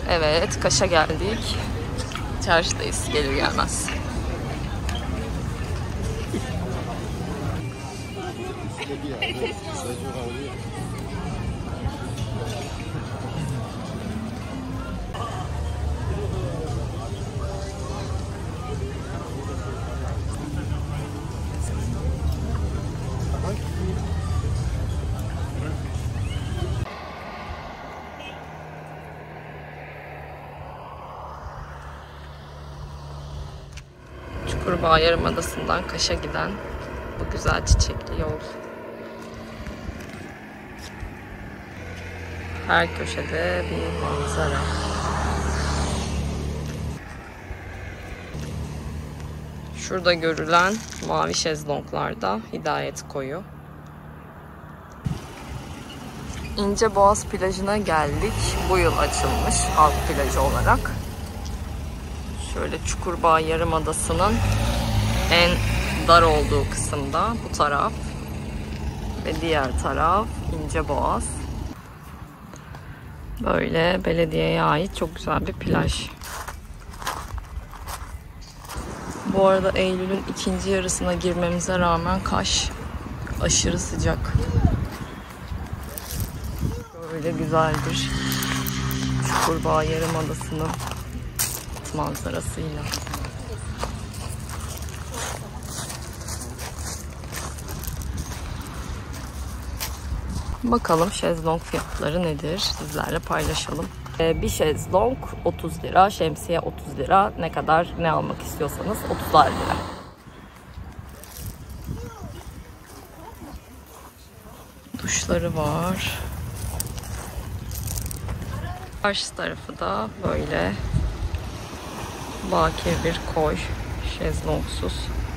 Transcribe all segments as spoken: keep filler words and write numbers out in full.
Evet, Kaş'a geldik. Çarşıdayız gelir gelmez. Çukurbağ Yarımadası'ndan Kaş'a giden bu güzel çiçekli yol. Her köşede bir manzara. Şurada görülen mavi şezlonglarda Hidayet Koyu. İnceboğaz plajına geldik. Bu yıl açılmış halk plajı olarak. Şöyle Çukurbağ Yarımadası'nın en dar olduğu kısımda bu taraf ve diğer taraf İnceboğaz. Böyle belediyeye ait çok güzel bir plaj. Bu arada Eylül'ün ikinci yarısına girmemize rağmen Kaş aşırı sıcak. Böyle güzel bir Çukurbağ Yarımadası'nın manzarasıyla. Bakalım şezlong fiyatları nedir? Sizlerle paylaşalım. Ee, bir şezlong otuz lira, şemsiye otuz lira. Ne kadar ne almak istiyorsanız otuzar lira. Duşları var. Karşı tarafı da böyle bakir bir koy, şezlongsuz.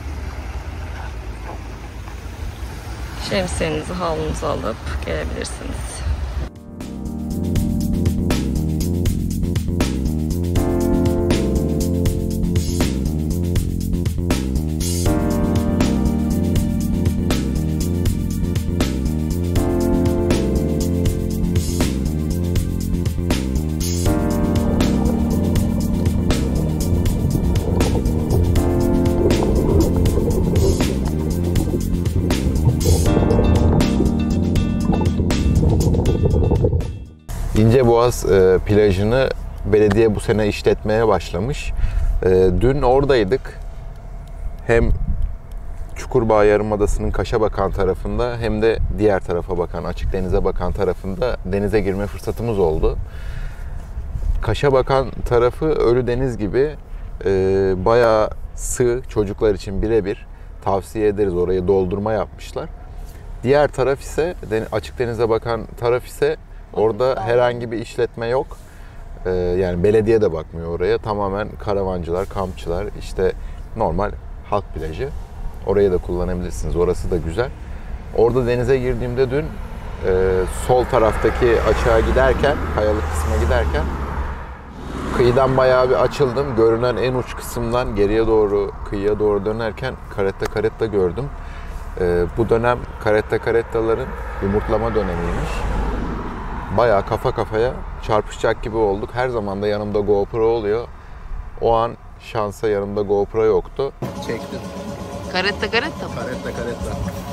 Şemsiyenizi, havlunuzu alıp gelebilirsiniz. İnceboğaz e, plajını belediye bu sene işletmeye başlamış. E, dün oradaydık. Hem Çukurbağ Yarımadası'nın Kaş'a bakan tarafında hem de diğer tarafa bakan, açık denize bakan tarafında denize girme fırsatımız oldu. Kaş'a bakan tarafı Ölüdeniz gibi e, bayağı sığ, çocuklar için birebir tavsiye ederiz. Orayı doldurma yapmışlar. Diğer taraf ise, açık denize bakan taraf ise orada herhangi bir işletme yok. Ee, yani belediye de bakmıyor oraya. Tamamen karavancılar, kampçılar, işte normal halk plajı. Orayı da kullanabilirsiniz. Orası da güzel. Orada denize girdiğimde dün e, sol taraftaki açığa giderken, kayalık kısma giderken kıyıdan bayağı bir açıldım. Görünen en uç kısımdan geriye doğru, kıyıya doğru dönerken karetta karetta gördüm. E, bu dönem karetta karettaların yumurtlama dönemiymiş. Bayağı kafa kafaya çarpışacak gibi olduk. Her zaman da yanımda GoPro oluyor. O an şansa yanımda GoPro yoktu. Çektim. Karetta karetta mı? Karetta karetta.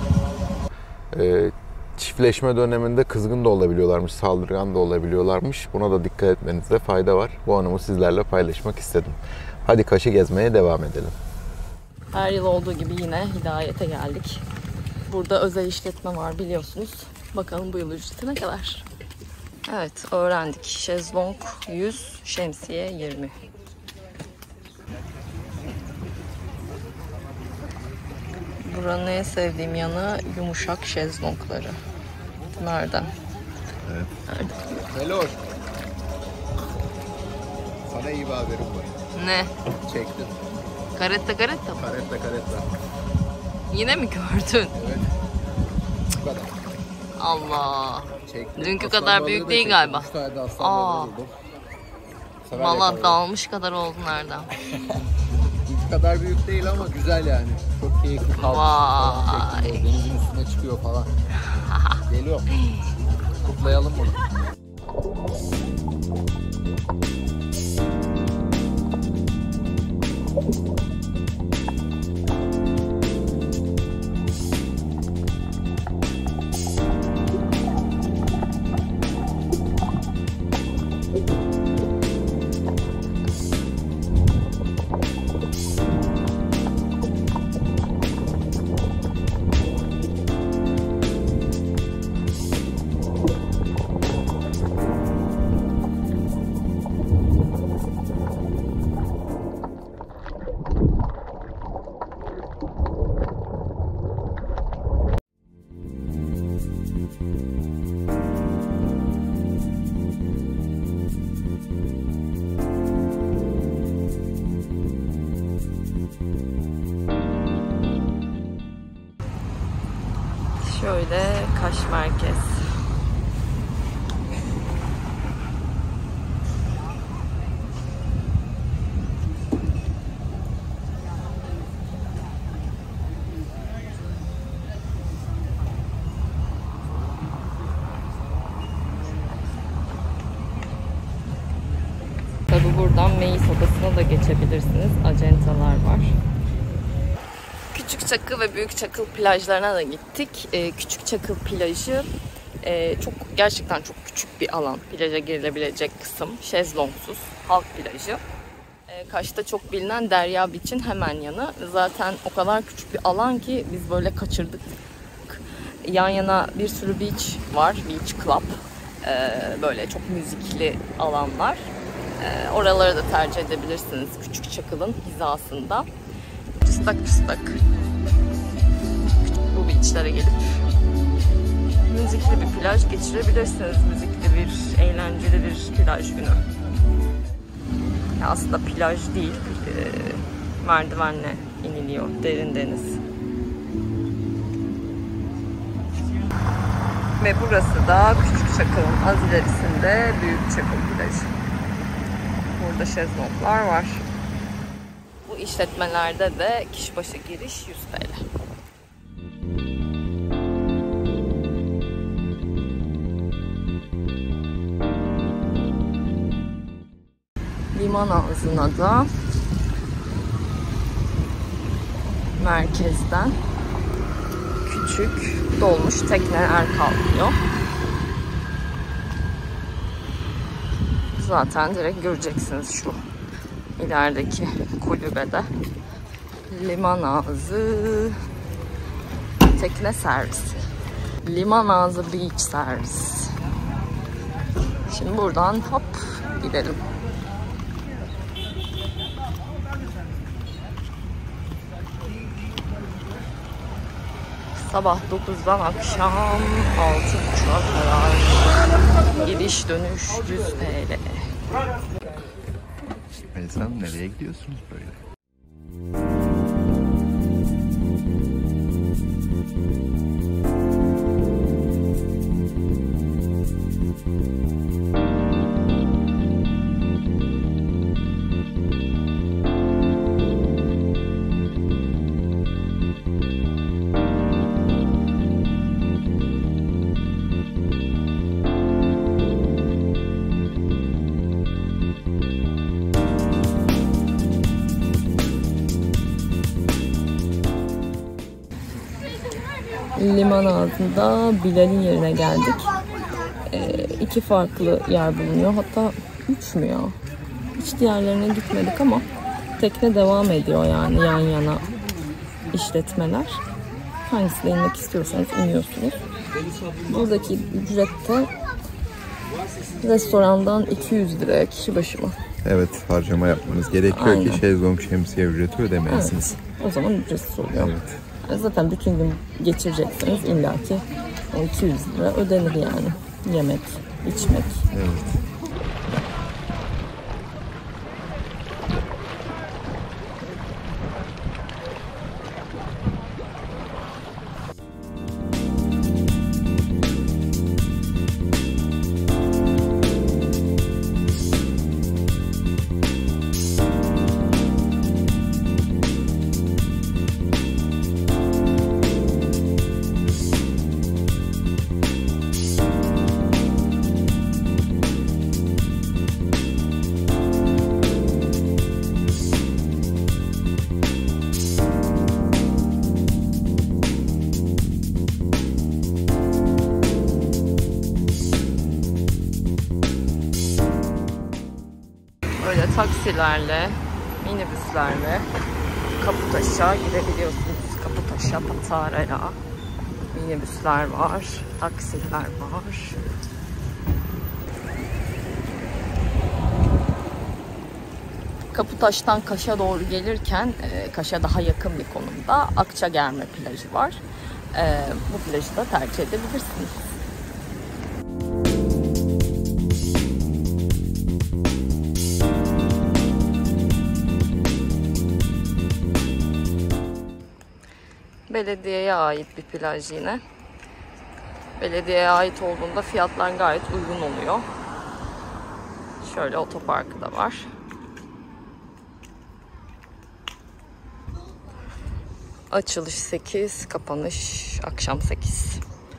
Ee, çiftleşme döneminde kızgın da olabiliyorlarmış, saldırgan da olabiliyorlarmış. Buna da dikkat etmenizde fayda var. Bu anımı sizlerle paylaşmak istedim. Hadi Kaş'ı gezmeye devam edelim. Her yıl olduğu gibi yine Hidayet'e geldik. Burada özel işletme var biliyorsunuz. Bakalım bu yıl ücreti ne kadar? Evet, öğrendik. Şezlong yüz, şemsiye yirmi. Buranın en sevdiğim yanı yumuşak şezlongları. Nereden? Evet. Nereden? Hello. Sana iyi bir haberim var. Ne? Çektim. Karetta karetta mı? Karetta karetta. Yine mi gördün? Evet. Bu kadar. Allah. Çektim. Dünkü Aslan kadar balığı büyük da değil çektim. galiba. Üç tane de aslan Aa. balığı buldum. Bu sefer Valla yakaladım. dağılmış kadar oldu nereden? Dünkü kadar büyük değil ama güzel yani. Çok keyifli kalmış. Vay. Denizin üstüne çıkıyor falan. Geliyor. Kutlayalım bunu. Şöyle Kaş merkez. Tabi buradan Meis Adası'na da geçebilirsiniz. Acentalar var. Küçük Çakıl ve Büyük Çakıl plajlarına da gittik. Ee, Küçük Çakıl plajı e, çok gerçekten çok küçük bir alan. Plaja girilebilecek kısım. Şezlongsuz. Halk plajı. Ee, Kaş'ta çok bilinen Derya Beach'in hemen yanı. Zaten o kadar küçük bir alan ki biz böyle kaçırdık. Yan yana bir sürü beach var. Beach Club. Ee, böyle çok müzikli alanlar. Ee, oraları da tercih edebilirsiniz. Küçük Çakıl'ın hizasında. Çıstak çıstak bu beachlere gelip müzikli bir plaj geçirebilirsiniz. Müzikli bir, eğlenceli bir plaj günü. Ya aslında plaj değil, e, merdivenle iniliyor, derin deniz. Ve burası da Küçük Çakıl'ın az ilerisinde Büyük Çakıl plajı. Burada şezlonglar var. Bu işletmelerde de kişi başı giriş yüz T L. Liman ağzına da merkezden küçük dolmuş tekneler kalkıyor. Zaten direkt göreceksiniz şu ilerideki kulübede. Liman ağzı tekne servisi. Liman ağzı beach servis. Şimdi buradan hop gidelim. Sabah dokuzdan akşam altı buçuğa kadar gidiş dönüş yüz T L. Melisa Hanım, nereye gidiyorsunuz böyle? Liman ağzında Bilal'in yerine geldik. Ee, iki farklı yer bulunuyor. Hatta üç mü ya? Hiç diğerlerine gitmedik ama tekne devam ediyor yani yan yana işletmeler. Hangisine inmek istiyorsanız iniyorsunuz. Buradaki ücret de restorandan iki yüz liraya kişi başı mı? Evet, harcama yapmanız gerekiyor. Aynen. Ki şezlong şemsiye ücreti ödemeyesiniz. Evet, o zaman ücretsiz oluyor. Evet. Zaten bütün gün geçirecekseniz illaki iki yüz lira ödenir yani. Yemek, içmek. Evet. Böyle taksilerle, minibüslerle Kaputaş'a gidebiliyorsunuz. Kaputaş'a, Patara'ya minibüsler var, taksiler var. Kaputaş'tan Kaş'a doğru gelirken, Kaş'a daha yakın bir konumda Akçagerme plajı var. Bu plajı da tercih edebilirsiniz. Belediyeye ait bir plaj yine. Belediyeye ait olduğunda fiyatlar gayet uygun oluyor. Şöyle otoparkı da var. Açılış sekiz, kapanış akşam sekiz.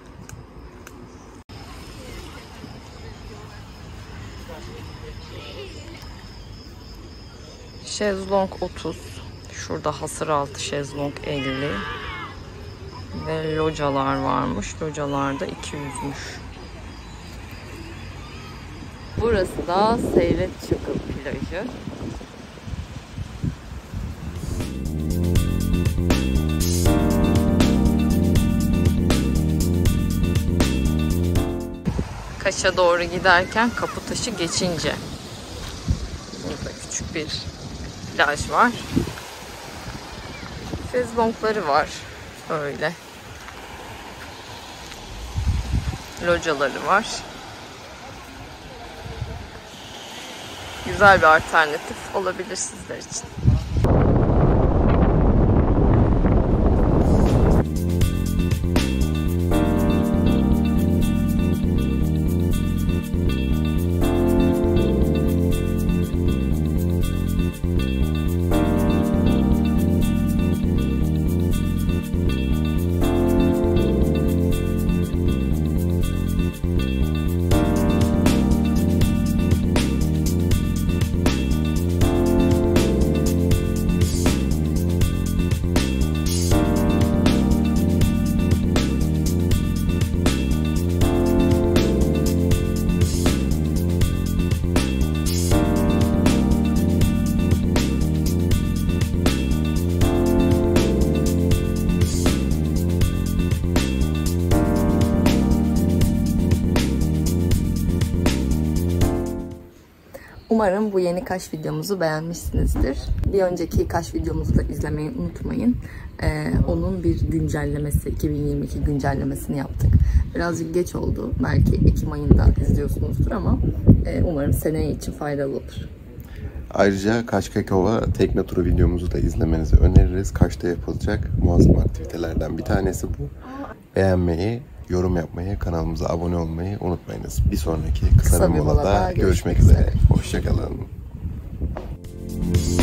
Şezlong otuz. Şurada hasıraltı şezlong elli. Ve localar varmış. Localarda iki yüzmüş. Burası da Seyret Çakıl plajı. Kaş'a doğru giderken Kaputaş'ı geçince burada küçük bir plaj var. Şezlongları var. Öyle. Locaları var. Güzel bir alternatif olabilir sizler için. Umarım bu yeni Kaş videomuzu beğenmişsinizdir. Bir önceki Kaş videomuzu da izlemeyi unutmayın. Ee, onun bir güncellemesi, iki bin yirmi iki güncellemesini yaptık. Birazcık geç oldu. Belki Ekim ayında izliyorsunuzdur ama e, umarım seneye için faydalı olur. Ayrıca Kaş Kekova tekne turu videomuzu da izlemenizi öneririz. Kaş'ta yapılacak muazzam aktivitelerden bir tanesi bu. Beğenmeyi, yorum yapmayı, kanalımıza abone olmayı unutmayınız. Bir sonraki kısa, kısa bir molada, molada görüşmek, görüşmek üzere. üzere. Hoşçakalın.